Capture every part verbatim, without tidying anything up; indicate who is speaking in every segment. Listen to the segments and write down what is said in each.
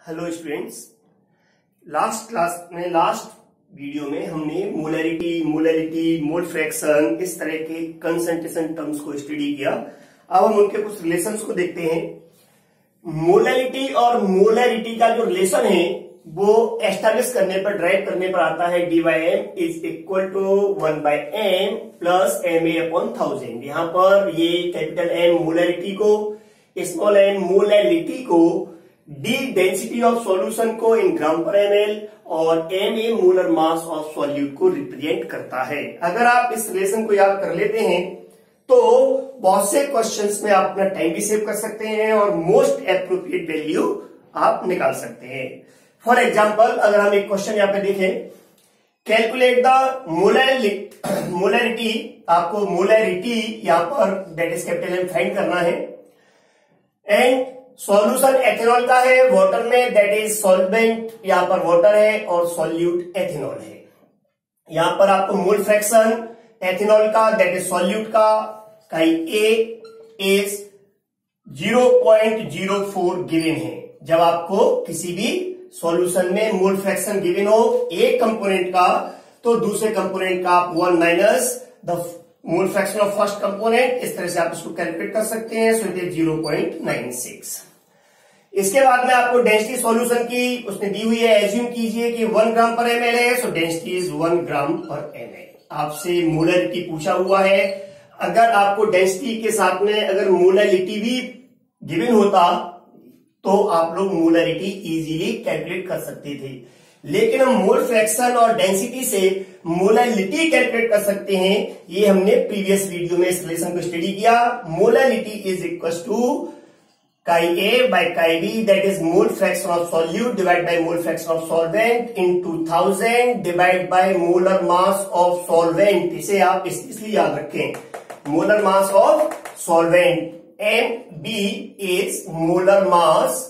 Speaker 1: Hello students, last class में last video में हमने मोलैरिटी, मोलैलिटी, मोल फ्रैक्शन इस तरह के कंसंट्रेशन टर्म्स को स्टडी किया। अब हम उनके कुछ रिलेशंस को देखते हैं। मोलैलिटी और मोलैरिटी का जो रिलेशन है वो एस्टैब्लिश करने पर, ड्राइव करने पर आता है D by M is equal to one by M plus M A upon thousand. यहां पर ये कैपिटल एम मोलैरिटी को, स्मॉल एम मोलैलिटी को, डी डेंसिटी ऑफ सॉल्यूशन को इन ग्राम पर एमएल और M A molar mass of solute को represent करता है। अगर आप इस रिलेशन को याद कर लेते हैं तो बहुत से क्वेश्चंस में आप अपना टाइम भी सेव कर सकते हैं और मोस्ट एप्रोप्रिएट वैल्यू आप निकाल सकते हैं। फॉर एग्जाम्पल, अगर हम एक क्वेश्चन यहां पे देखें, कैलकुलेट द मोलैरिटी, आपको मोलैरिटी यहां पर that is capital M find करना है, एंड सॉल्यूशन एथेनॉल का है वाटर में, दैट इज सॉल्वेंट यहां पर वाटर है और सॉल्यूट एथेनॉल है। यहां पर आपको मोल फ्रैक्शन एथेनॉल का दैट इज सॉल्यूट का chi A is zero point zero four given है। जब आपको किसी भी सॉल्यूशन में मोल फ्रैक्शन गिवन हो एक कंपोनेंट का, तो दूसरे कंपोनेंट का आप one minus the mole fraction of first component, इस तरह से आप इसको कैलकुलेट कर सकते हैं। So it is zero point nine six. इसके बाद में आपको डेंसिटी सॉल्यूशन की उसने दी हुई है, एज्यूम कीजिए कि वन ग्राम पर एमएल है, so density is one gram per ML. आपसे मोलैरिटी पूछा हुआ है, अगर आपको डेंसिटी के साथ में अगर मोलैलिटी भी गिवन होता तो आप लोग मोलैरिटी इजीली कैलकुलेट कर सकते थे, लेकिन हम मोल फ्रैक्शन और डेंसिटी से मोलैलिटी कैलकुलेट कर सकते हैं। ये हमने प्रीवियस वीडियो में इस रिलेशन को स्टडी किया। Molality is equal to chi A by chi B, that is mole fraction of solute divided by mole fraction of solvent into one thousand divided by molar mass of solvent। इसे आप इस, इसलिए याद रखें, molar mass of solvent, M B is molar mass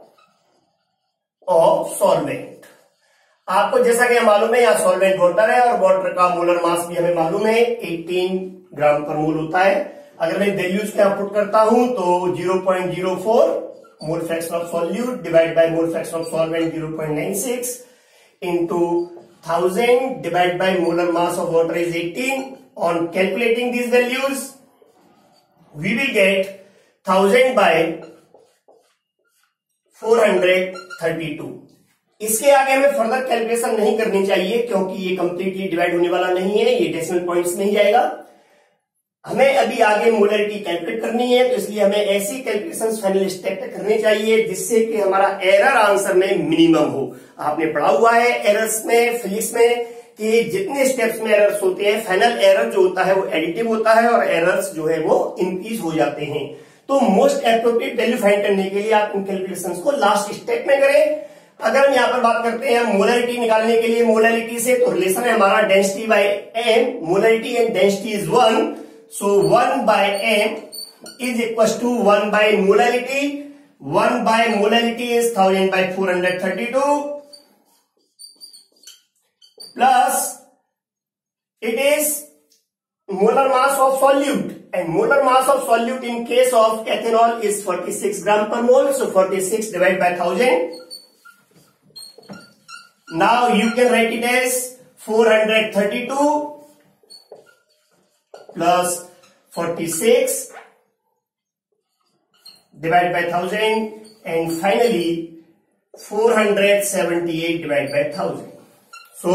Speaker 1: of solvent। आपको जैसा कि मालूम है, यहाँ solvent वाटर है और वाटर का मोलर मास भी हमें मालूम है अठारह ग्राम पर मोल होता है। अगर मैं वैल्यूज क्या पुट करता हूं तो zero point zero four mole fraction of solute divide by mole fraction of solvent zero point nine six into thousand divide by molar mass of water is eighteen. On calculating these values we will get thousand by four hundred thirty two. इसके आगे हमें further calculation नहीं करनी चाहिए क्योंकि ये completely divide होने वाला नहीं है, ये डेसिमल पॉइंट्स नहीं जाएगा। हमें अभी आगे मोलैरिटी कैलकुलेट करनी है, तो इसलिए हमें ऐसी कैलकुलेशंस फाइनल स्टेप पे करनी चाहिए जिससे कि हमारा एरर आंसर में मिनिमम हो। आपने पढ़ा हुआ है एरर्स में, फिजिक्स में, कि जितने स्टेप्स में एरर्स होते हैं, फाइनल एरर जो होता है वो एडिटिव होता है और एरर्स जो है वो इंक्रीज हो जाते हैं। तो मोस्ट एप्रोप्रिएट वैल्यू फाइंड करने के लिए आप इन कैलकुलेशंस को लास्ट स्टेप में करें। अगर हम यहाँ पर बात करते हैं मोलैरिटी निकालने के लिए, मोलैरिटी से तो रिलेशन है हमारा density by M, molarity and density is one. So one by m is equals to one by molality. one by molality is one thousand by four hundred thirty-two plus it is molar mass of solute, and molar mass of solute in case of ethanol is forty-six gram per mole. So forty-six divided by one thousand. Now you can write it as four hundred thirty-two plus forty-six divided by one thousand, and finally four hundred seventy-eight divided by one thousand. So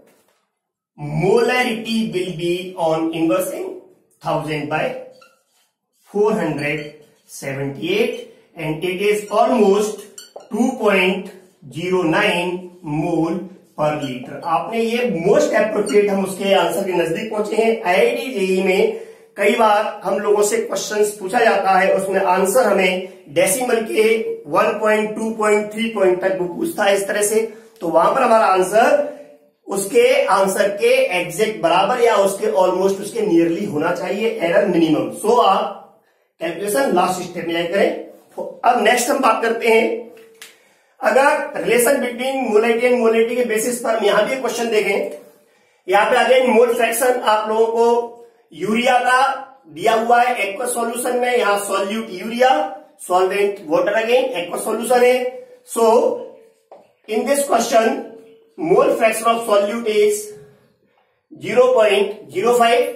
Speaker 1: molarity will be on inversing one thousand by four hundred seventy-eight, and it is almost two point zero nine mole per litre. आपने ये most appropriate, हम उसके answer के नजदीक पहुंचे हैं। IIT JEE में कई बार हम लोगों से क्वेश्चंस पूछा जाता है, उसमें आंसर हमें डेसिमल के one point two point three point तक वो पूछता है इस तरह से, तो वहां पर हमारा आंसर उसके आंसर के एग्जैक्ट बराबर या उसके ऑलमोस्ट उसके नियरली होना चाहिए, एरर मिनिमम। सो आप कैलकुलेशन लास्ट स्टेप में जाकर करें। अब नेक्स्ट हम बात करते हैं, अगर relation between molarity and molality के बेसिस पर हम यहां भी क्वेश्चन देखें। यहां पे अगेन मोल फ्रैक्शन आप लोगों को यूरिया का दिया हुआ है एक्वा सॉल्यूशन में, यहां solute urea, solvent water, again aqua solution है। So in this question, mole fraction of solute is zero point zero five.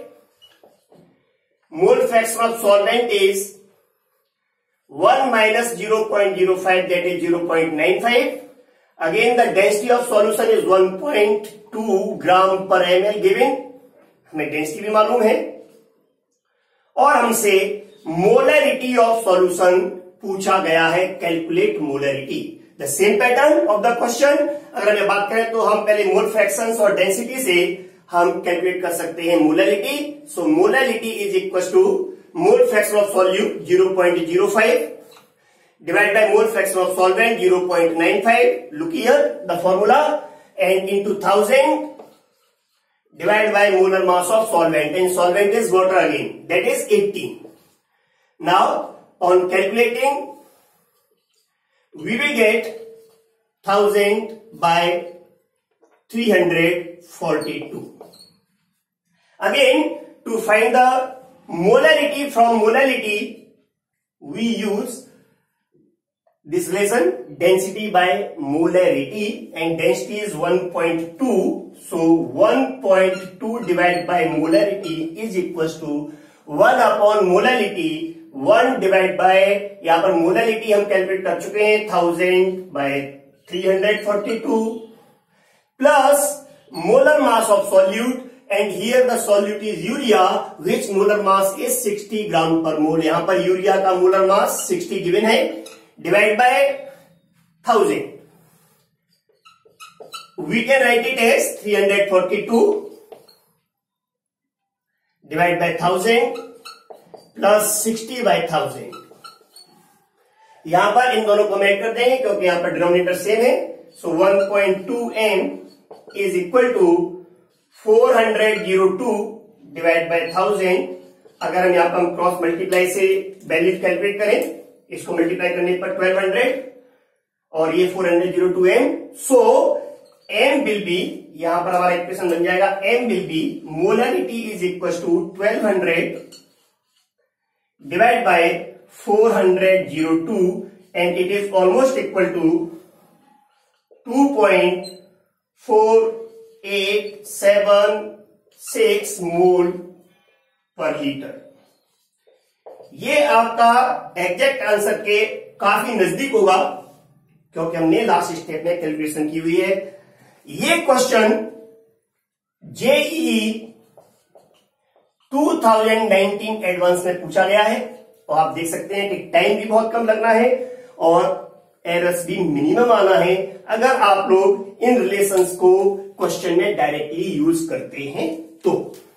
Speaker 1: Mole fraction of solvent is one minus zero point zero five, that is zero point nine five. Again, the density of solution is one point two gram per ml given. हमें density भी मालूम है और हमसे molarity of solution पूछा गया है. Calculate molarity. The same pattern of the question. अगर हमें बात करें तो हम पहले मोल फ्रैक्शंस और डेंसिटी से हम कैलकुलेट कर सकते हैं molarity. So molarity is equal to mole fraction of solute zero point zero five divided by mole fraction of solvent zero point nine five. Look here the formula, and into thousand divided by molar mass of solvent, and solvent is water again, that is eighteen. Now on calculating we will get one thousand by three hundred forty-two. Again, to find the molarity from molality we use this relation, density by molarity, and density is one point two. So one point two divided by molarity is equals to one upon molality. one divided by, यहाँ पर molality हम calculate कर चुके हैं, thousand by three hundred forty-two plus molar mass of solute, and here the solute is urea, which molar mass is sixty gram per mole. यहाँ पर urea का molar mass sixty given है, divide by thousand. We can write it as three hundred forty-two divide by thousand plus sixty by thousand. यहां पर इन दोनों को हम add कर देंगे क्योंकि यहां पर डिनोमिनेटर सेम है. सो one point two m is equal to four hundred two divided by thousand. अगर हम यहां पर हम क्रॉस मल्टीप्लाई से वैल्यू कैलकुलेट करें, इसको मल्टीप्लाई करने पर twelve hundred और ये four hundred two m. So m will be, यहां पर हमारा इक्वेशन बन जाएगा, m will be molarity is equal to twelve hundred divided by four hundred two, and it is almost equal to two point four eight seven six mole per liter. ये आपका exact answer के काफी नजदीक होगा क्योंकि हमने last step में calculation की हुई है. ये क्वेश्चन जेईई दो हज़ार उन्नीस एडवांस में पूछा गया है और आप देख सकते हैं कि टाइम भी बहुत कम लगना है और एरर्स भी मिनिमम आना है अगर आप लोग इन रिलेशंस को क्वेश्चन में डायरेक्टली यूज करते हैं तो.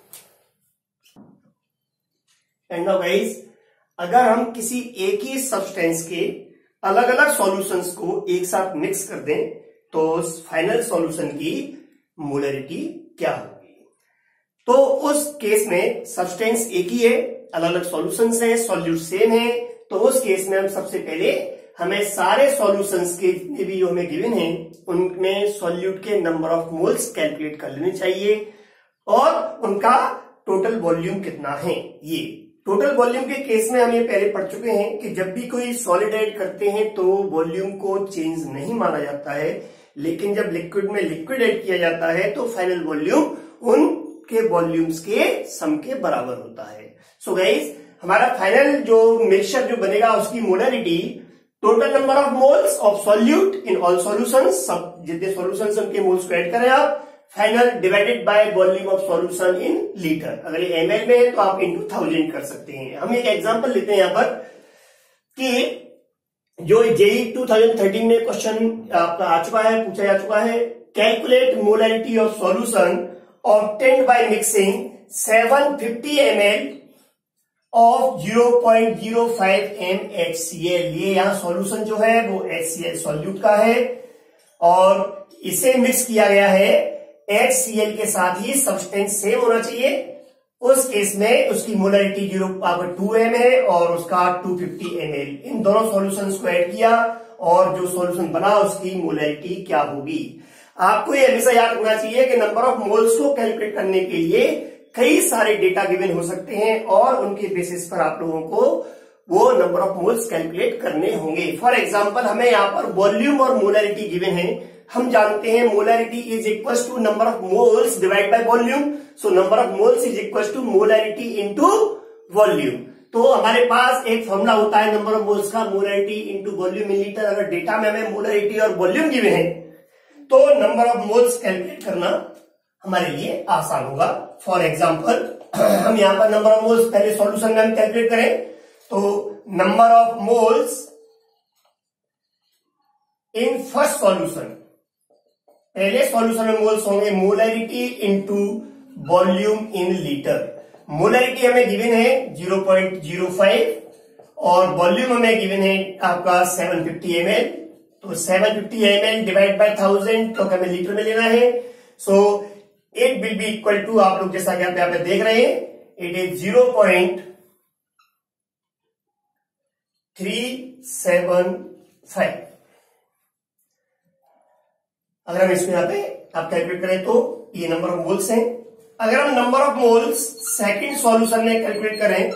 Speaker 1: एंड नाउ गाइस, अगर हम किसी एक ही सब्सटेंस के अलग अलग सॉल्यूशंस को एक साथ मिक्स कर दें तो फाइनल सॉल्यूशन की मोलरिटी क्या होगी. तो उस केस में सब्सटेंस एक ही है, अलग अलग सॉल्यूशंस हैं, सॉल्यूट सेम है, तो उस केस में हम सबसे पहले हमें सारे सॉल्यूशंस के जितने भी जो हमें गिवन हैं उनमें सॉल्यूट के नंबर ऑफ मोल्स कैलकुलेट कर लेने चाहिए और उनका टोटल वॉल्यूम कितना है. ये टोटल वॉल्यूम के केस में हम ये पहले पढ़ चुके हैं कि जब भी कोई सॉलिड ऐड करते हैं तो वॉल्यूम को चेंज नहीं माना जाता है, लेकिन जब लिक्विड में लिक्विड ऐड किया जाता है तो फाइनल वॉल्यूम उनके वॉल्यूम्स के सम के बराबर होता है. सो गाइस, हमारा फाइनल जो मिक्सचर जो बनेगा उसकी molarity total number of moles of solute in all solutions, सब जितने सॉल्यूशंस उनके मोल्स को ऐड करें आप, final divided by volume of solution in litre. अगर ये एमएल में है तो आप इंटू थाउजेंड कर सकते हैं. हम एक एग्जांपल लेते हैं यहां पर कि जो जेई दो हज़ार तेरह में क्वेश्चन आपका आ चुका है, पूछा जा चुका है, calculate molarity of solution obtained by mixing seven fifty milliliters of zero point zero five m H C l. ये यहां सॉल्यूशन जो है वो H C l सॉल्यूट का है और इसे मिक्स किया गया है H C l के साथ ही सब्सटेंस सेम होना चाहिए. उस केस में उसकी molarity zero power two M है और उसका टू फिफ्टी एम एल. इन दोनों सॉल्यूशंस को ऐड किया और जो सॉल्यूशन बना उसकी मोलरिटी क्या होगी. आपको ये हमेशा याद रखना चाहिए कि नंबर ऑफ मोल्स को कैलकुलेट करने के लिए कई सारे डेटा गिवन हो सकते हैं और उनके बेसिस पर आप लोगों को वो नंबर ऑफ मोल्स कैलकुलेट करने होंगे। फॉर एग्जांपल हमें यहाँ पर वॉल्यूम और मोलरिटी गिवन है। हम जानते हैं molarity is equal to number of moles divide by volume. So number of moles is equal to molarity into volume. तो हमारे पास एक फॉर्मूला होता है नंबर ऑफ मोल्स का, molarity into volume in litre. अगर डेटा में हमें मोलरिटी और वॉल्यूम गिवन है तो नंबर ऑफ मोल्स कैलकुलेट करना हमारे लिए आसान होगा। फॉर एग्जाम्पल हम यहां पर नंबर ऑफ मोल्स पहले सॉल्यूशन में हम कैलकुलेट करें तो number of moles in first solution, पहले सॉल्यूशन में मोल्स होंगे molarity into volume in litre. Molarity हमें गिवन है ज़ीरो पॉइंट ज़ीरो फाइव और वॉल्यूम हमें गिवन है आपका सेवन फिफ्टी एम एल। तो seven fifty M L divide by thousand तो हमें लीटर में लेना है। So it will be equal to, आप लोग जैसा कि आप यहाँ पे देख रहे हैं, it is zero point three seven five. अगर हम इसमें यहाँ पे आप कैलकुलेट करें तो ये नंबर ऑफ मोल्स हैं। अगर हम number of moles second solution में कैलकुलेट करें,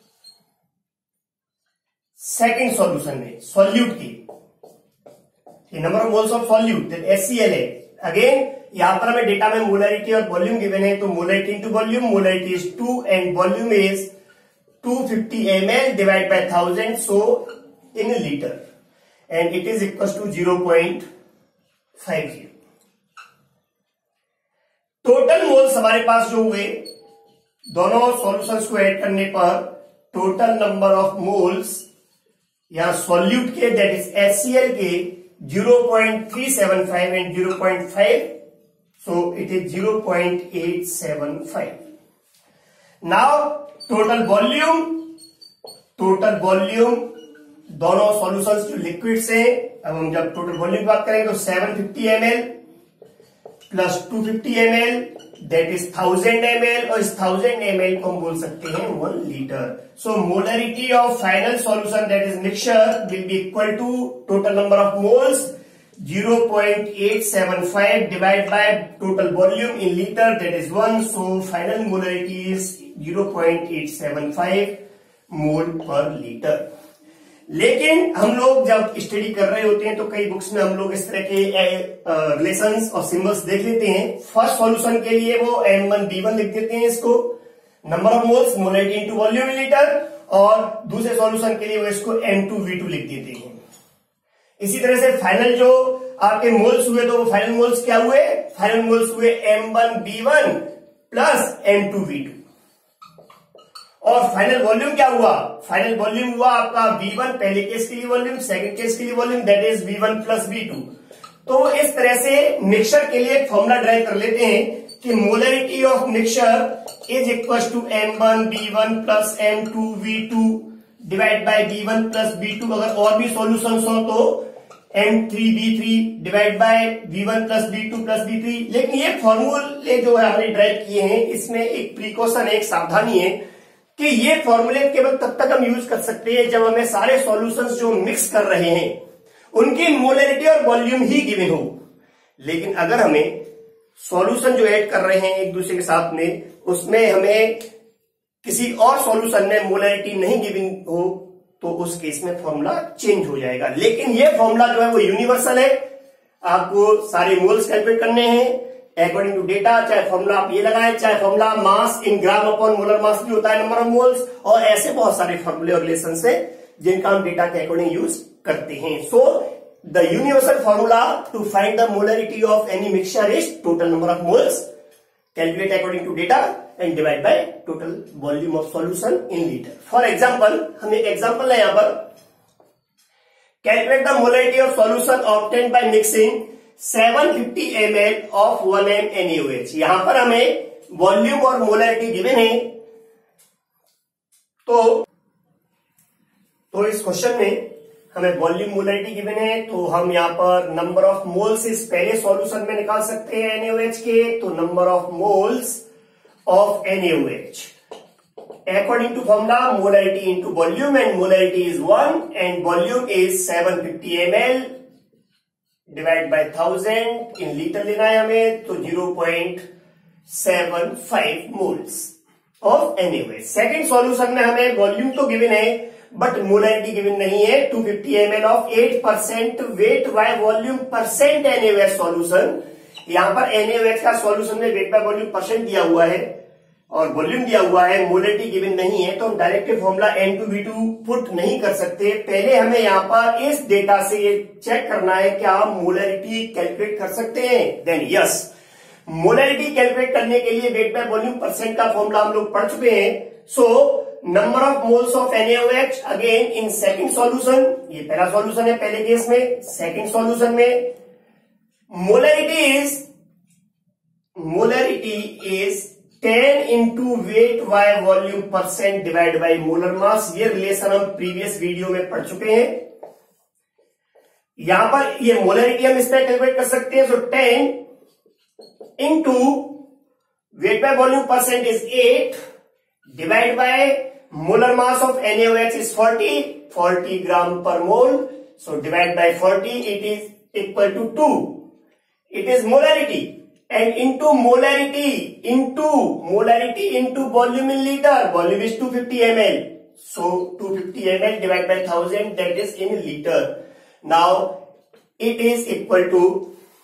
Speaker 1: सेकंड सॉल्यूशन में सॉल्यूट की number of moles of solute H C L है। अगेन यहां पर हमें डेटा में मोलरिटी और वॉल्यूम गिवन है तो molarity into volume, molarity is two and volume is two fifty M L divide by thousand, so in litre, and it is equal to zero point five zero. Total moles हमारे पास जो हुए दोनों solutions को add करने पर total number of moles या solute के that is H C L के zero point three seven five and zero point five, so it is zero point eight seven five. Now total volume, total volume दोनों solutions जो liquids हैं, अब हम जब total volume की बात करेंगे तो seven fifty M L plus two fifty M L that is thousand M L, और इस थाउजेंड एम एल को हम बोल सकते हैं one litre. So molarity of final solution that is mixture will be equal to total number of moles zero point eight seven five divide by total volume in litre that is one. So final molarity is zero point eight seven five mole per litre. लेकिन हम लोग जब study कर रहे होते हैं तो कई बुक्स में हम लोग इस तरह के रिलेशंस और सिंबल्स देख लेते हैं। फर्स्ट सॉल्यूशन के लिए वो एम वन बी वन लिख देते हैं, इसको number of moles molarity into volume in litre, और दूसरे सॉल्यूशन के लिए वो इसको एम टू वी टू लिख देते हैं। इसी तरह से फाइनल जो आपके मोल्स हुए तो वो फाइनल मोल्स क्या हुए, फाइनल मोल्स हुए M one B one plus M two V two. और फाइनल वॉल्यूम क्या हुआ, फाइनल वॉल्यूम हुआ आपका वी वन पहले केस के लिए वॉल्यूम, सेकंड केस के लिए volume that is V one plus V two. तो इस तरह से मिक्सचर के लिए एक फॉर्मूला ड्राइव कर लेते हैं कि molarity of mixture is equal to M one B one plus M two V two divide by B one plus B two. अगर और भी सॉल्यूशंस हो तो M three B three divide by V one plus B two plus B three. लेकिन ये फॉर्मूले जो है हमने ड्राइव किए हैं इसमें एक प्रिकॉशन, एक सावधानी है कि ये फॉर्मूले केवल तब तक हम यूज कर सकते हैं जब हमें सारे सॉल्यूशंस जो मिक्स कर रहे हैं उनकी मोलरिटी और वॉल्यूम ही गिवन हो। लेकिन अगर हमें सॉल्यूशन जो ऐड कर रहे हैं एक दूसरे के साथ में, उसमें हमें किसी और सॉल्यूशन में मोलरिटी नहीं गिवन हो तो उस केस में फॉर्मूला चेंज हो जाएगा। लेकिन ये फॉर्मूला जो है वो यूनिवर्सल है, आपको सारे मोल्स कैलकुलेट करने हैं अकॉर्डिंग टू डेटा। चाहे फॉर्मूला आप ये लगाएं, चाहे formula mass in gram upon molar mass भी होता है नंबर ऑफ मोल्स, और ऐसे बहुत सारे फॉर्मूले और रिलेशन है जिनका हम डेटा के अकॉर्डिंग यूज करते हैं। So the universal formula to find the molarity of any mixture is total number of moles calculate according to data and divide by total volume of solution in litre. For example, हम एक example है यहां पर, calculate the molarity of solution obtained by mixing seven fifty M L of one M N A O H. यहां पर हमें volume और molarity given है, तो तो इस क्वेश्चन में हमें वॉल्यूम मोलरिटी गिवन है, तो हम यहां पर नंबर ऑफ मोल्स इस पहले सॉल्यूशन में निकाल सकते हैं एन ए ओ एच के। तो number of moles of N A O H according to formula molarity into volume, and molarity is one and volume is seven fifty M L divide by thousand. In litre लेना है हमें तो zero point seven five moles of N A O H. Second solution में हमें volume तो given है but molarity given नहीं है। Two fifty M L of eight percent weight by volume percent NAOH solution. यहां पर एनएओएच का solution में वेट बाय वॉल्यूम परसेंट दिया हुआ है और वॉल्यूम दिया हुआ है, मोलरिटी गिवन नहीं है, तो हम direct formula N two V two put नहीं कर सकते। पहले हमें यहाँ पर इस डेटा से ये चेक करना है क्या हम मोलरिटी कैलकुलेट कर सकते हैं। देन यस, मोलरिटी कैलकुलेट करने के लिए वेट बाय वॉल्यूम परसेंट का फॉर्मूला हम लोग पढ़ चुके हैं। So number of moles of N A O H again in second solution, ये पहला सॉल्यूशन है पहले केस में। सेकंड सॉल्यूशन में molarity is molarity is ten into weight by volume percent divide by molar mass. ये रिलेशन हम प्रीवियस वीडियो में पढ़ चुके हैं। यहां पर ये मोलरिटी हम इस तरह कैलकुलेट कर सकते हैं। So ten into weight by volume percent is eight divide by molar mass of N A O H is forty, forty gram per mole. So divide by forty, it is equal to two. It is molarity and into molarity into molarity into volume in liter. Volume is two hundred fifty milliliters. So two hundred fifty milliliters divided by one thousand, that is in liter. Now it is equal to zero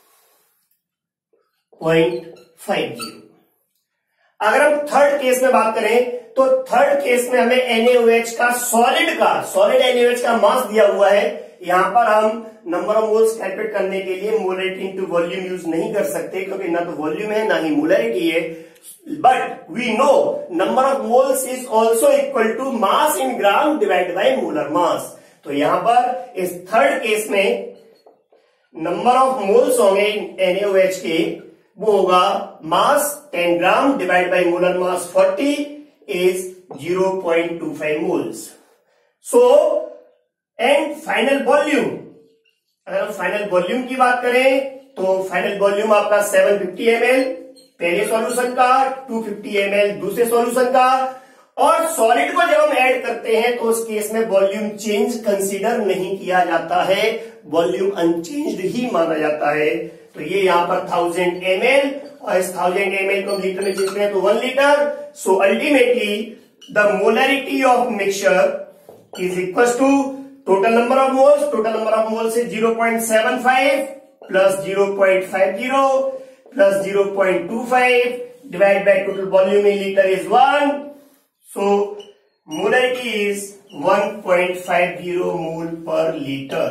Speaker 1: point five zero. अगर हम third case में बात करें तो third case में हमें NaOH का solid का सॉलिड एनएओएच का मास दिया हुआ है। यहां पर हम नंबर ऑफ मोल्स कैलकुलेट करने के लिए मोलरिटी इनटू वॉल्यूम यूज नहीं कर सकते, क्योंकि ना तो वॉल्यूम है ना ही मोलरिटी है। But we know number of moles is also equal to mass in gram divide by molar mass. तो यहां पर इस थर्ड केस में नंबर ऑफ मोल्स होंगे एनएओएच के, वो होगा mass ten gram divide by molar mass forty is zero point two five moles. So and final volume, अगर हम फाइनल वॉल्यूम की बात करें तो फाइनल वॉल्यूम आपका सेवन फिफ्टी एम एल पहले सॉल्यूशन का, टू फिफ्टी एम एल दूसरे सॉल्यूशन का, और सॉलिड को जब हम ऐड करते हैं तो उस केस में वॉल्यूम चेंज कंसीडर नहीं किया जाता है, वॉल्यूम अनचेंज्ड ही माना जाता है। तो ये यहां पर थाउजेंड एम एल और इस थाउजेंड एम एल को लीटर में चेंज करें तो one litre. So ultimately the molarity of mixture is equal to total number of moles, total number of moles is zero point seven five plus zero point five zero plus zero point two five divided by total volume in liter is one. So molarity is one point five zero mole per liter.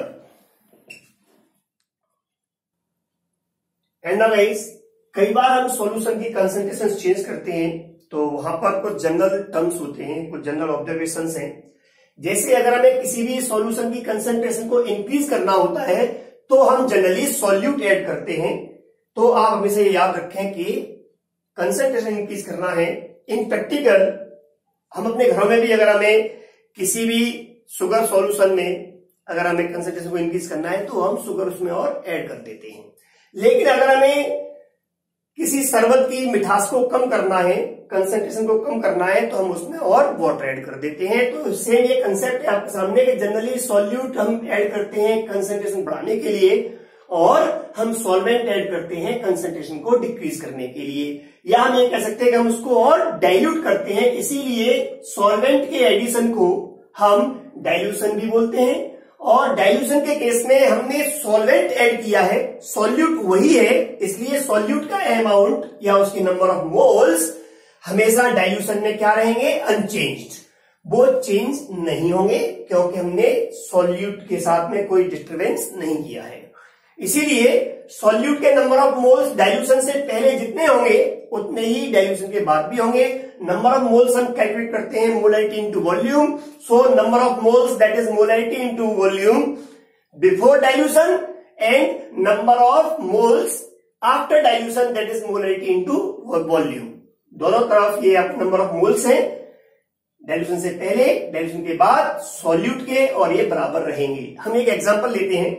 Speaker 1: And ना guys, कई बार हम solution की concentration change करते हैं तो वहां पर कुछ जनरल टर्म्स होते हैं, कुछ जनरल ऑब्जर्वेशंस हैं। जैसे अगर हमें किसी भी सॉल्यूशन की कंसंट्रेशन को इंक्रीज करना होता है तो हम जनरली सॉल्यूट ऐड करते हैं। तो आप हमेशा ये याद रखें कि कंसंट्रेशन इंक्रीज करना है। इन प्रैक्टिकल हम अपने घरों में भी अगर हमें किसी भी शुगर सॉल्यूशन में अगर हमें कंसंट्रेशन को इंक्रीज करना है तो हम शुगर उसमें और ऐड कर देते हैं। लेकिन अगर हमें किसी शरबत की मिठास को कम करना है, कंसंट्रेशन को कम करना है, तो हम उसमें और वाटर ऐड कर देते हैं। तो सेम ये कंसेप्ट है आपके सामने कि जनरली सॉल्यूट हम ऐड करते हैं कंसंट्रेशन बढ़ाने के लिए और हम सॉल्वेंट ऐड करते हैं कंसंट्रेशन को डिक्रीज करने के लिए, या हम ये कह सकते हैं कि हम उसको और डाइल्यूट करते हैं। इसीलिए सॉल्वेंट के एडिशन को हम डाइल्यूशन भी बोलते हैं। और डाइल्यूशन के केस में हमने सॉल्वेंट ऐड किया है, सॉल्यूट वही है, इसलिए सॉल्यूट का अमाउंट या उसकी नंबर ऑफ मोल्स हमेशा डाइल्यूशन में क्या रहेंगे, अनचेंज्ड, वो चेंज नहीं होंगे क्योंकि हमने सॉल्यूट के साथ में कोई डिस्टर्बेंस नहीं किया है। इसीलिए सॉल्यूट के नंबर ऑफ मोल्स डाइल्यूशन से पहले जितने होंगे उतने ही डाइल्यूशन के बाद भी होंगे। नंबर ऑफ मोल्स हम कैलकुलेट करते हैं molarity into volume. So number of moles that is molarity into volume before dilution and number of moles after dilution that is molarity into volume. दोनों तरफ ये नंबर ऑफ मोल्स हैं, dilution से पहले, dilution के बाद, सॉल्यूट के, और ये बराबर रहेंगे। हम एक एग्जांपल लेते हैं।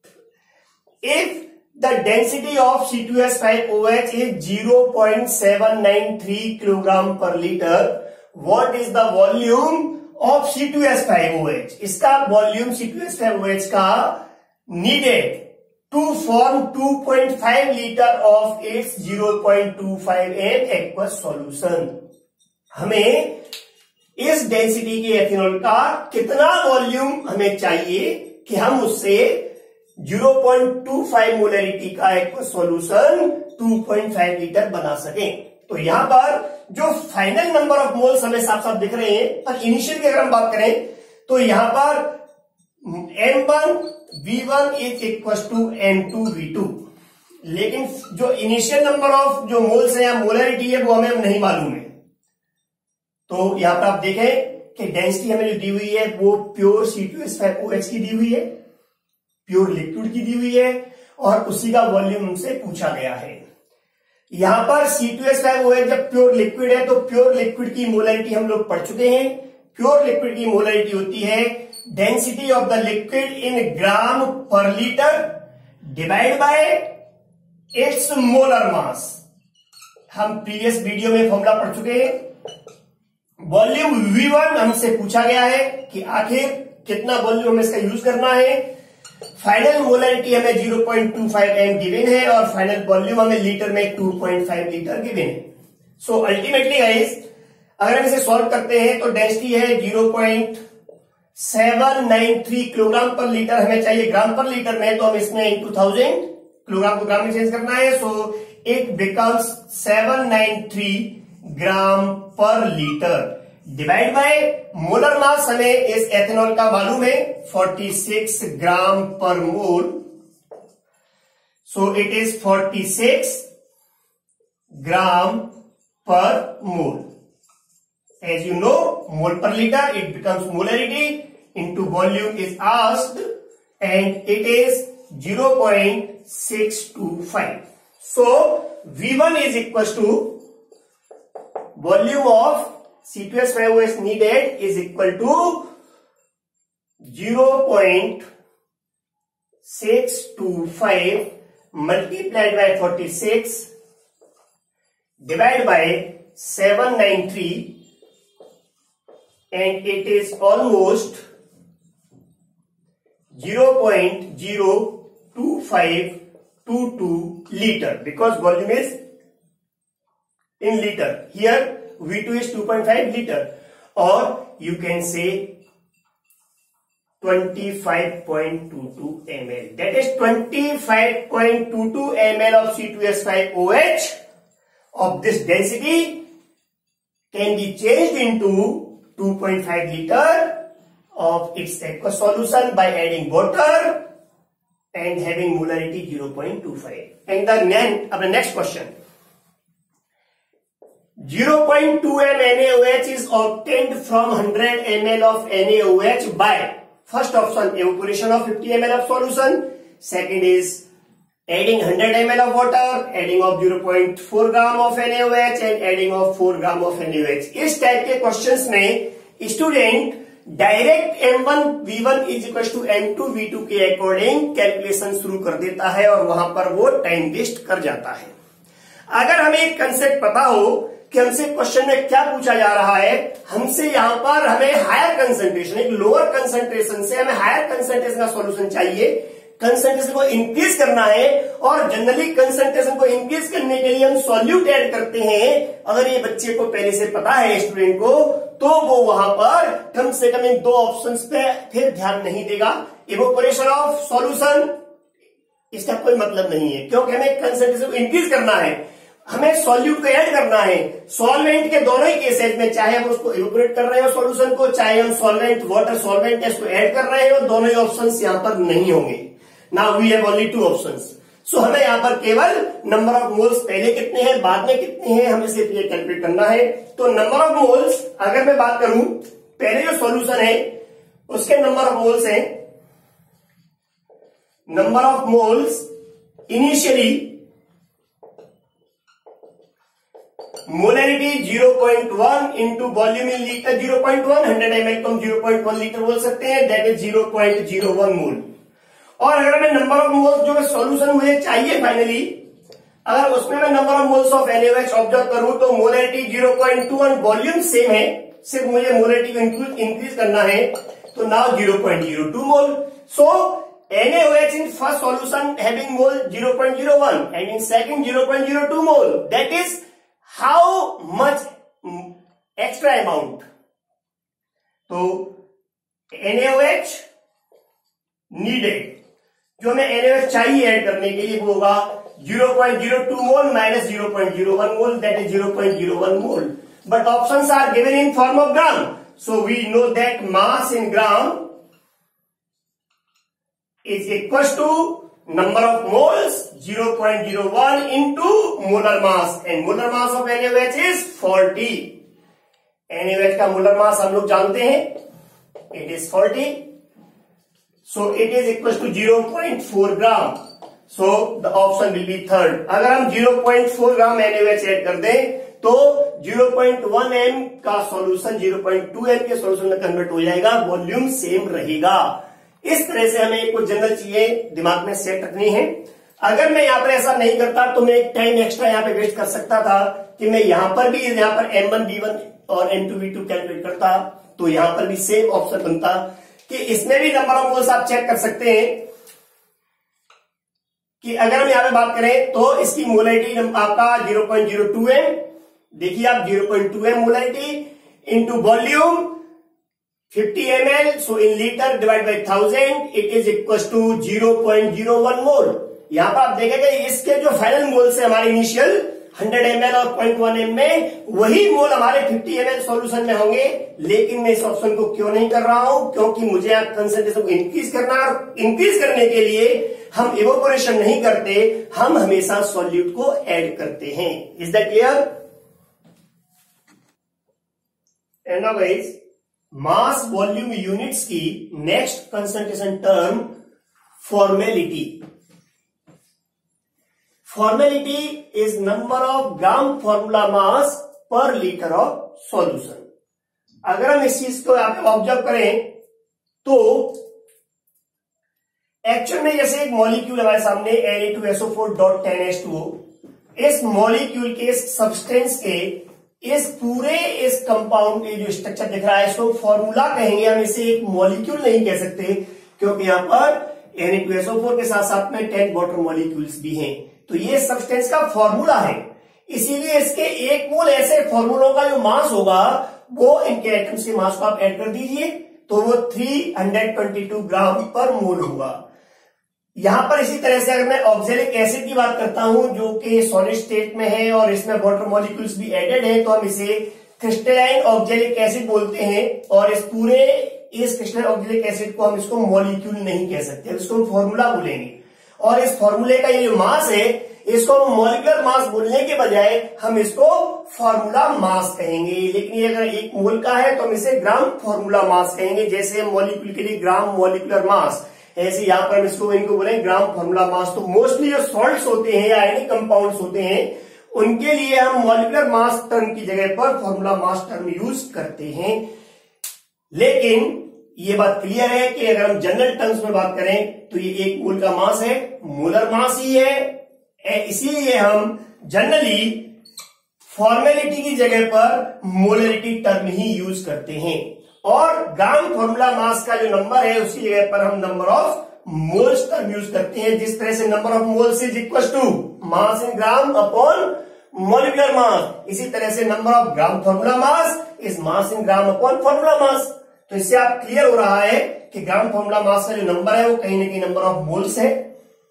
Speaker 1: If the density of C two H five O H is zero point seven nine three kilogram per liter, what is the volume of C two H five O H? इसका volume C two H five O H का needed to form two point five liter of its zero point two five m aqueous solution. हमें इस density के ethanol का कितना volume हमें चाहिए कि हम उससे zero point two five molarity का एक solution two point five litre बना सकें। तो यहां पर जो फाइनल नंबर ऑफ मोल्स हमें साफ साफ दिख रहे हैं, पर इनिशियल की अगर हम बात करें तो यहां पर M one V one is equal to M two V two, लेकिन जो इनिशियल नंबर ऑफ जो मोल्स है या मोलरिटी है वो हमें नहीं मालूम है। तो यहां पर आप देखें कि डेंसिटी हमें जो दी हुई है वो pure C two H five O H की दी हुई है, प्योर लिक्विड की दी हुई है, और उसी का वॉल्यूम हमसे पूछा गया है। यहां पर C two H five O H जब प्योर लिक्विड है तो प्योर लिक्विड की मोलरिटी हम लोग पढ़ चुके हैं। प्योर लिक्विड की मोलरिटी होती है density of the liquid in gram per litre divide by its molar mass. हम प्रीवियस वीडियो में फॉर्मूला पढ़ चुके हैं। वॉल्यूम वी वन हमसे पूछा गया है कि आखिर कितना वॉल्यूम हमें इसका यूज करना है। फाइनल मोलरिटी हमें zero point two five M given है और फाइनल वॉल्यूम हमें लीटर में two point five litre given है। सो अल्टीमेटली गाइस अगर हम इसे सॉल्व करते हैं तो डेंसिटी है zero point seven nine three kilogram per litre हमें चाहिए ग्राम पर लीटर में, तो हम इसमें इंटू थाउजेंड किलोग्राम को ग्राम में चेंज करना है। So it becomes seven nine three gram per litre divide by molar mass हमें इस एथेनॉल का मालूम है forty six gram per mole. So it is forty six gram per mole. As you know, mole per liter, it becomes molarity into volume is asked and it is zero point six two five. So, V one is equals to volume of C two H five O H needed is equal to zero point six two five multiplied by forty-six divided by seven ninety-three, and it is almost zero point zero two five two two liter because volume is in liter. Here V two is two point five liter, or you can say twenty-five point two two milliliters. That is twenty-five point two two milliliters of C two H five O H of this density can be changed into two point five liter of its aqueous solution by adding water and having molarity zero point two five. And the next, uh, the next question, zero point two milliliters N A O H is obtained from one hundred milliliters of N A O H by first option evaporation of fifty milliliters of solution, second is adding one hundred milliliters of water, adding of zero point four gram of N A O H and adding of four gram of N A O H. इस type के questions में student direct M one V one is equal to M two V two के according calculation शुरू कर देता है और वहां पर वो टाइम वेस्ट कर जाता है। अगर हमें एक कंसेप्ट पता हो कि हमसे क्वेश्चन में क्या पूछा जा रहा है, हमसे यहां पर हमें हायर कंसंट्रेशन, एक लोअर कंसंट्रेशन से हमें हायर कंसंट्रेशन का सॉल्यूशन चाहिए, कंसंट्रेशन को इंक्रीज करना है, और जनरली कंसंट्रेशन को इंक्रीज करने के लिए हम सॉल्यूट ऐड करते हैं। अगर ये बच्चे को पहले से पता है स्टूडेंट को, तो वो वहां पर कम से कम इन दो ऑप्शंस पे फिर ध्यान नहीं देगा। इवोपोरेशन ऑफ सॉल्यूशन इसका कोई मतलब नहीं है, क्योंकि हमें कंसंट्रेशन को इंक्रीज करना है, हमें सॉल्यूट को ऐड करना है। सॉल्वेंट के दोनों ही केसेस में, चाहे हम उसको इवोपोरेट कर रहे हो सॉल्यूशन को, चाहे हम सॉल्वेंट वाटर सॉल्वेंट है इसको ऐड कर रहे हो, दोनों ही ऑप्शंस यहां पर नहीं होंगे। Now we have only two options. So हमें यहां पर केवल नंबर ऑफ मोल्स पहले कितने हैं बाद में कितने हैं हमें सिर्फ ये कैलकुलेट करना है। तो नंबर ऑफ मोल्स अगर मैं बात करूं, पहले जो सॉल्यूशन है उसके नंबर ऑफ मोल्स हैं, number of moles initially molarity zero point one into volume in litre, zero point one hundred M L को हम ज़ीरो पॉइंट वन लीटर बोल सकते हैं, that is zero point zero one mole. और अगर हमें number of moles जो solution मुझे चाहिए फाइनली, अगर उसमें मैं number of moles of N A O H observe करूं तो molarity zero point to one, volume same है, सिर्फ मुझे मोलरिटी को इंक्रीज करना है, तो now zero point zero two mole. So N A O H in first solution having mole zero point zero one and in second zero point zero two mole. That is how much extra amount तो N A O H needed, जो हमें N A O H चाहिए add करने के लिए, वो होगा zero point zero two mole minus zero point zero one mole, that is zero point zero one mole. But options are given in form of gram. So we know that mass in gram is equals to number of moles zero point zero one into molar mass, and molar mass of N A O H is forty. N A O H का molar mass हम लोग जानते हैं, it is forty. So it is equals to zero point four gram. So the option will be third. अगर हम zero point four gram N A O H add कर दें तो ज़ीरो पॉइंट वन एम का solution zero point two M के solution में convert हो जाएगा, वॉल्यूम सेम रहेगा. इस तरह से हमें कुछ जनरल चीजें दिमाग में सेट रखनी है. अगर मैं यहां पर ऐसा नहीं करता तो मैं एक टाइम एक्स्ट्रा यहां पे वेस्ट कर सकता था कि मैं यहां पर भी यहां पर एम वन बी वन और M two V two calculate करता, तो यहां पर भी सेम ऑप्शन बनता कि इसमें भी नंबर ऑफ मोल्स आप चेक कर सकते हैं कि अगर हम यहां पे बात करें तो इसकी मोलैरिटी आपका zero point zero two M, देखिए आप zero point two M molarity into volume fifty M L, so in litre divide by thousand, it is equal to zero point zero one mole. यहां पर आप देखेंगे इसके जो final moles है हमारे इनिशियल हंड्रेड एम एल और point one M में, वही मोल हमारे फिफ्टी एम एल सॉल्यूशन में होंगे. लेकिन मैं इस ऑप्शन को क्यों नहीं कर रहा हूं, क्योंकि मुझे यहां कंसंट्रेशन को इंक्रीज करना, और इंक्रीज करने के लिए हम इवोपोरेशन नहीं करते, हम हमेशा सॉल्यूट को ऐड करते हैं. Is that clear? And now guys, mass volume units की next concentration term formality. Formality is number of gram formula mass per litre of solution. अगर हम इस चीज को आप ऑब्जर्व करें तो एक्चुअल में जैसे एक मॉलिक्यूल हमारे सामने N A two S O four dot ten H two O, इस मॉलिक्यूल के इस सब्सटेंस के इस पूरे इस कंपाउंड के जो स्ट्रक्चर दिख रहा है इसको फॉर्मूला कहेंगे. हम इसे एक मॉलिक्यूल नहीं कह सकते क्योंकि यहां पर N A two S O four के साथ साथ में टेन वाटर मॉलिक्यूल्स भी हैं, तो ये सब्सटेंस का फॉर्मूला है. इसीलिए इसके एक मोल ऐसे फॉर्मूलों का जो मास होगा वो इनके एटम्स के मास को आप ऐड कर दीजिए तो वो three hundred twenty two gram per mole होगा. यहां पर इसी तरह से अगर मैं ऑक्जेलिक एसिड की बात करता हूं जो कि सॉलिड स्टेट में है और इसमें वाटर मॉलिक्यूल्स भी एडेड हैं, तो हम इसे क्रिस्टलाइन ऑक्जेलिक एसिड बोलते हैं. और इस पूरे इस क्रिस्टलाइन ऑक्जेलिक एसिड को हम इसको मॉलिक्यूल नहीं कह सकते, इसको हम फॉर्मूला बोलेंगे. और इस फॉर्मूले का ये जो मास है इसको हम मॉलिक्यूलर मास बोलने के बजाय हम इसको फॉर्मूला मास कहेंगे. लेकिन ये अगर एक मोल का है तो हम इसे ग्राम फॉर्मूला मास कहेंगे. जैसे मॉलिक्यूल के लिए ग्राम मॉलिक्यूलर मास, ऐसे यहां पर हम इसको इनको बोले ग्राम फॉर्मूला मास. तो मोस्टली जो सॉल्ट्स होते हैं या आयनिक कंपाउंड्स होते हैं उनके लिए हम मॉलिक्यूलर मास टर्म की जगह पर फॉर्मूला मास टर्म यूज करते हैं. लेकिन ये बात क्लियर है कि अगर हम जनरल टर्म्स में बात करें तो ये एक मोल का मास है, मोलर मास ही है. इसीलिए हम जनरली फॉर्मेलिटी की जगह पर मोलरिटी टर्म ही यूज करते हैं. और ग्राम फॉर्मूला मास का जो नंबर है उसकी जगह पर हम number of moles term use करते हैं. जिस तरह से number of moles is equal to mass in gram upon molecular mass, इसी तरह से number of gram formula mass is mass in gram upon formula mass. तो इससे आप क्लियर हो रहा है कि ग्राम फॉर्मूला मास का जो नंबर है वो कहीं ना कहीं नंबर ऑफ मोल्स है.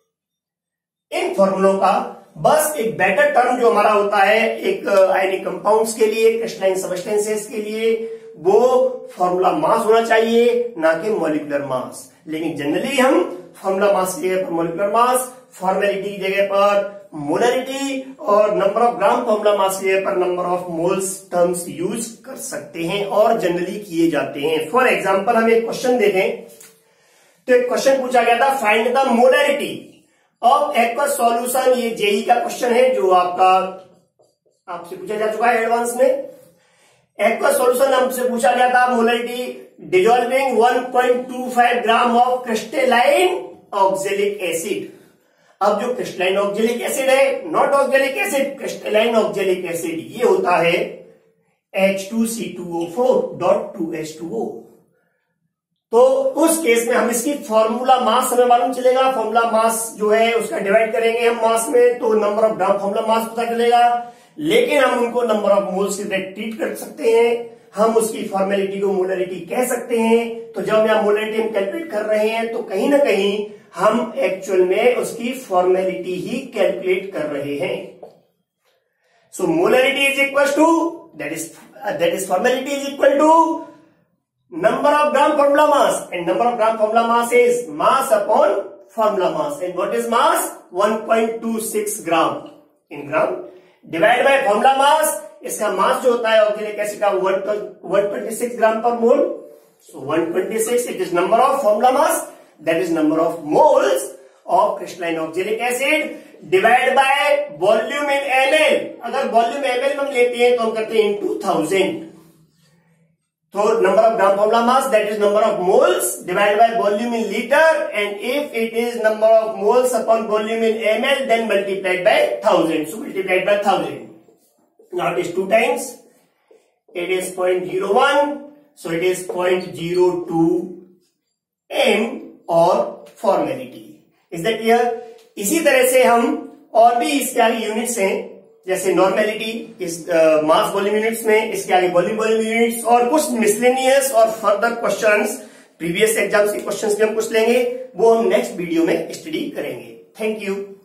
Speaker 1: इन फॉर्मूलों का बस एक बेटर टर्म जो हमारा होता है एक आयनिक कंपाउंड्स के लिए, क्रिस्टलाइन सब्सटेंसेस के लिए, वो फॉर्मूला मास होना चाहिए ना कि मॉलिक्यूलर मास. लेकिन जनरली हम फॉर्मूला मास की जगह पर मॉलिक्यूलर मास, फॉर्मेलिटी की जगह पर मोलरिटी और number of gram formula mass की जगह पर number of moles terms use कर सकते हैं और जनरली किए जाते हैं. फॉर एग्जाम्पल हम एक क्वेश्चन देखें तो एक क्वेश्चन पूछा गया था, find the molarity of aqueous solution. ये जेई का क्वेश्चन है जो आपका आपसे पूछा जा चुका है एडवांस में. एक्वस सॉल्यूशन हमसे पूछा गया था molarity dissolving one point two five gram of crystalline oxalic acid. अब जो क्रिस्टलाइन ऑक्जेलिक एसिड है, not oxalic acid, crystalline oxalic acid, ये होता है H two C two O four dot two H two O. तो उस case में हम इसकी फॉर्मूला मास हमें मालूम चलेगा. फॉर्मूला मास जो है उसका डिवाइड करेंगे हम मास में तो number of gram formula mass पता चलेगा. लेकिन हम उनको नंबर ऑफ मोल्स की तरह ट्रीट कर सकते हैं. हम उसकी फॉर्मेलिटी को मोलरिटी कह सकते हैं। तो जब हम मोलरिटी हम कैलकुलेट कर रहे हैं तो कहीं ना कहीं हम एक्चुअल में उसकी फॉर्मेलिटी ही कैलकुलेट कर रहे हैं। So molarity is equal to that is that is formality is equal to number of gram formula mass, and number of gram formula mass is mass upon formula mass, and what is mass? one point two six gram in gram divided by formula mass. इसका मास जो होता है oxalic acid का one twenty-six gram per mole. so one twenty-six it is number of formula mass, that is number of moles of crystalline oxalic acid divided by volume in ml। अगर volume ml में हम लेते हैं तो हम करते हैं into thousand। So number of gram formula mass, that is number of moles divided by volume in liter, and if it is number of moles upon volume in ml, then multiplied by thousand. So multiplied by thousand. Now it is two times. It is zero point zero one. So it is zero point zero two m or formality. Is that clear? इसी तरह से हम और भी इसके आगे units हैं, जैसे नॉर्मेलिटी इस मास वॉल्यूम यूनिट्स में, इसके आगे वॉल्यूम वॉल्यूम यूनिट्स और कुछ मिसलेनियस और फर्दर क्वेश्चंस, प्रीवियस एग्जाम्स के क्वेश्चंस भी हम कुछ लेंगे, वो हम नेक्स्ट वीडियो में स्टडी करेंगे। Thank you.